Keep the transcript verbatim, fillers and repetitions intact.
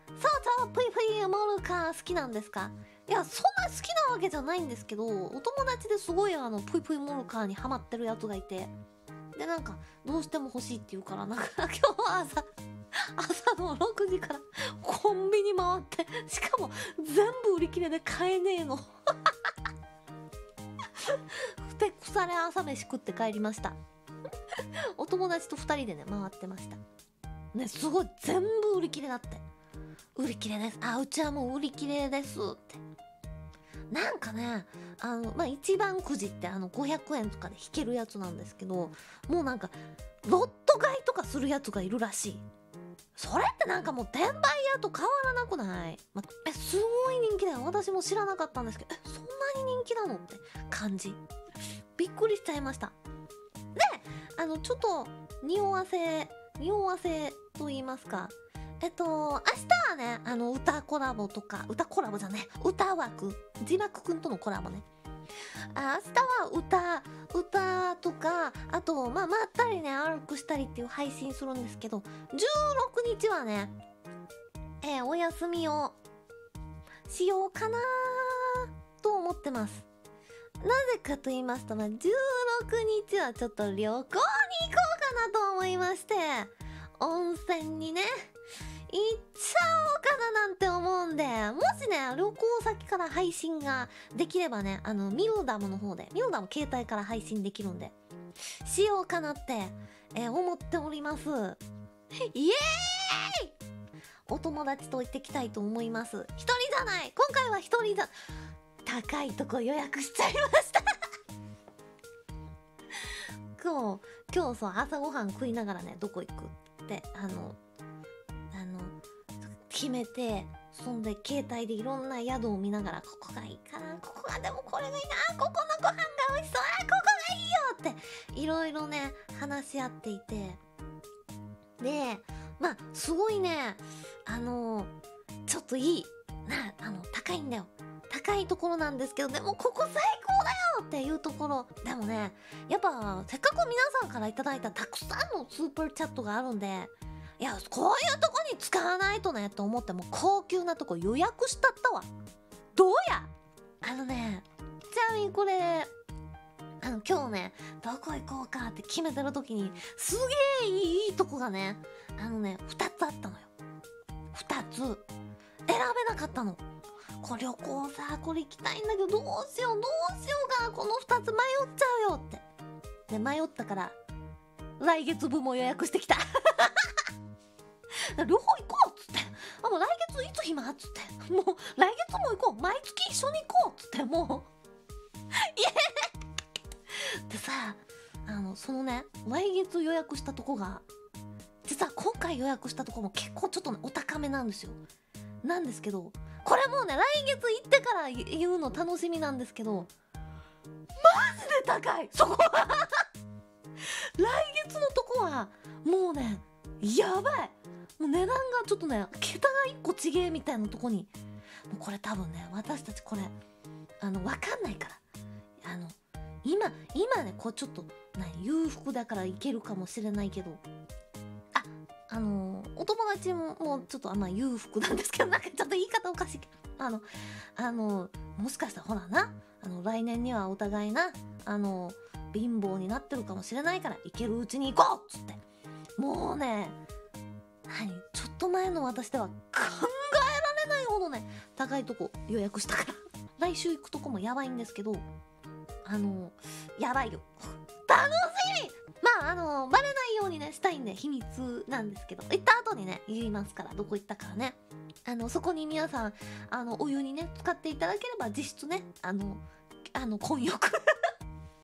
さあちゃんぷいぷいモルカー好きなんですか？いや、そんな好きなわけじゃないんですけど、お友達ですごいあのぷいぷいモルカーにハマってるやつがいて、でなんかどうしても欲しいって言うから、なんか今日は朝朝のろくじからコンビニ回って、しかも全部売り切れで買えねえのふてくされ朝飯食って帰りましたお友達とふたりでね回ってましたね。すごい全部売り切れだって。売り切れです、あ、うちはもう売り切れですって。なんかね、あのまあ一番くじってあのごひゃくえんとかで引けるやつなんですけど、もうなんかロット買いとかするやつがいるらしい。それってなんかもう転売屋と変わらなくない？ま、え、すごい人気だよ。私も知らなかったんですけど、え、そんなに人気なのって感じ。びっくりしちゃいました。で、あのちょっと匂わせ匂わせと言いますか、えっと明日はね、あの歌コラボとか、歌コラボじゃね、歌枠、字幕くんとのコラボね。あ、明日は歌歌とか、あとまあまったりね歩くしたりっていう配信するんですけど、じゅうろくにちはね、えー、お休みをしようかなと思ってます。なぜかと言いますと、まあ、じゅうろくにちはちょっと旅行に行こうかなと思いまして、温泉にね行っちゃおうかななんて思うんで、もしね旅行先から配信ができればね、あのミルダムの方で、ミルダム携帯から配信できるんでしようかなって、えー、思っておりますイエーイ。お友達と行ってきたいと思います。一人じゃない、今回は一人だ。高いとこ予約しちゃいました今日今日そう朝ごはん食いながらね、どこ行くってあのあの決めて、そんで携帯でいろんな宿を見ながら、ここがいいかな、ここがでもこれがいいな、ここのご飯が美味しそう、あ、ここがいいよっていろいろね話し合っていて、でまあすごいね、あのちょっといいな、あの高いんだよ、高いところなんですけど、でもここ最高だよっていうところ。でもね、やっぱせっかく皆さんからいただいたたくさんのスーパーチャットがあるんで、いやこういうとこに使わないとねと思って、も高級なとこ予約したったわ。どうや、あのね、ちなみにこれあの今日ねどこ行こうかって決めてる時に、すげえいいとこがね、あのねふたつあったのよ。ふたつ選べなかったの。これ旅行さ、これ行きたいんだけどどうしようどうしようかな、このふたつ迷っちゃうよって。で迷ったから来月分も予約してきた両方行こうっつって、あ、もう来月いつ暇っつって、もう来月も行こう、毎月一緒に行こうっつって、もうイエーでさ、あのそのね来月予約したとこが、実は今回予約したとこも結構ちょっと、ね、お高めなんですよ。なんですけど、これもうね来月行ってから言うの楽しみなんですけど、マジで高いそこは来月のとこはもうねやばい、もう値段がちょっとね桁がいっこちげえみたいなとこに、もうこれ多分ね私たちこれあの分かんないから、あの今今ねこうちょっと何裕福だからいけるかもしれないけど、ああのお友達ももうちょっとあんま裕福なんですけど、なんかちょっと言い方おかしいけど、あのあのもしかしたらほらな、あの来年にはお互いなあの貧乏になってるかもしれないから、行けるうちに行こうっつって、もうね何ちょっと前の私では考えられないほどね高いとこ予約したから来週行くとこもやばいんですけど、あのやばいよ楽しみ。まああのバレないようにねしたいんで秘密なんですけど、行った後にね言いますから、どこ行ったからね、あのそこに皆さんあのお湯にね使っていただければ実質ねあのあの混浴